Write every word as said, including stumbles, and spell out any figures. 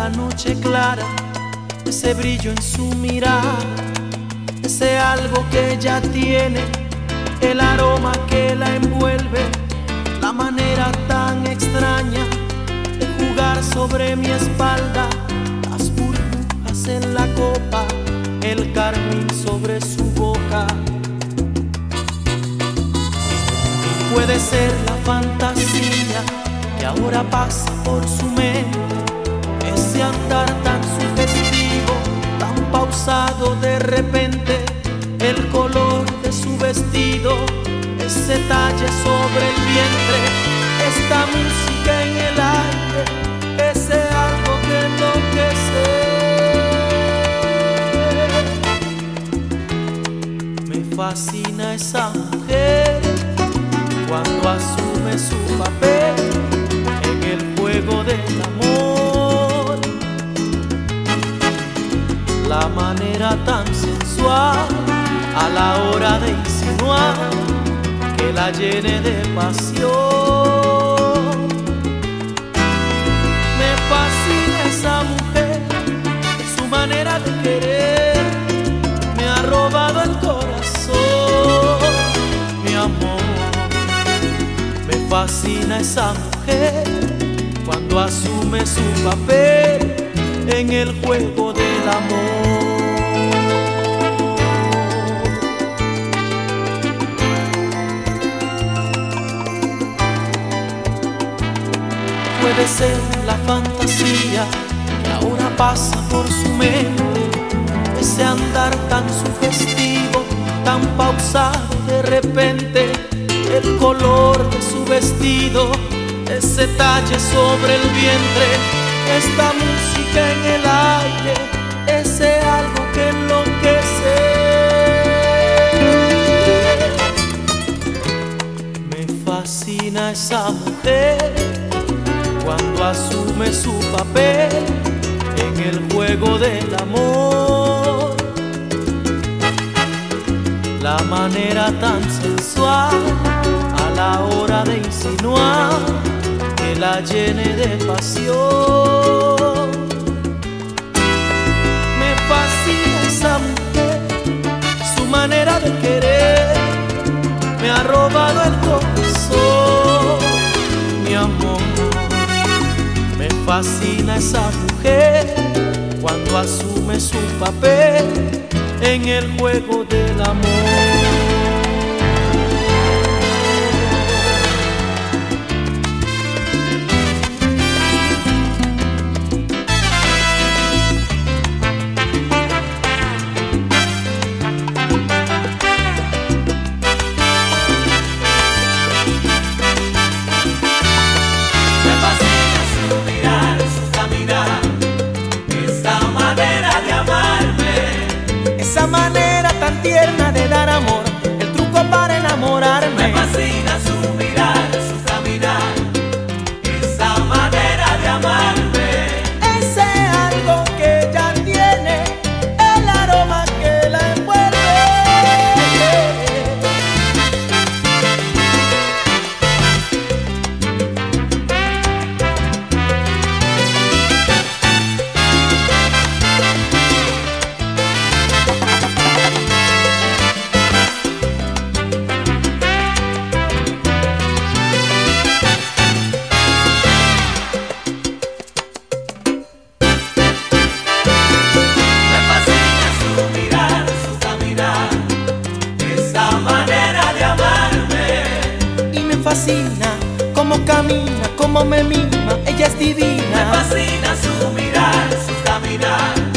la noche clara, ese brillo en su mirada, ese algo que ella tiene, el aroma que la envuelve, la manera tan extraña de jugar sobre mi espalda, las burbujas en la copa, el carmín sobre su boca. Puede ser la fantasía que ahora pasa por su mente, ese andar tan sugestivo, tan pausado de repente, el color de su vestido, ese talle sobre el vientre, esta música en el aire, ese algo que enloquece. Me fascina esa mujer cuando asume su papel en el juego del amor, la manera tan sensual a la hora de insinuar que la llene de pasión. Me fascina esa mujer, su manera de querer me ha robado el corazón, mi amor. Me fascina esa mujer cuando asume su papel en el juego del amor. Puede ser la fantasía que ahora pasa por su mente, ese andar tan sugestivo, tan pausado de repente, el color de su vestido, ese talle sobre el vientre, esta música en el aire, ese algo que enloquece. Me fascina esa mujer cuando asume su papel en el juego del amor, la manera tan sensual a la hora de insinuar que la llene de pasión. Me fascina esa mujer, su manera de querer me ha robado el corazón, mi amor. Me fascina esa mujer cuando asume su papel en el juego del amor. Esa manera tan tierna de dar amor, el truco para enamorarme. Me fascina su mirar, su caminar, esa manera de amarme. Ese algo que ella tiene, el aroma que la envuelve. Fascina cómo camina, cómo me mima, ella es divina. Me fascina su mirar, su caminar.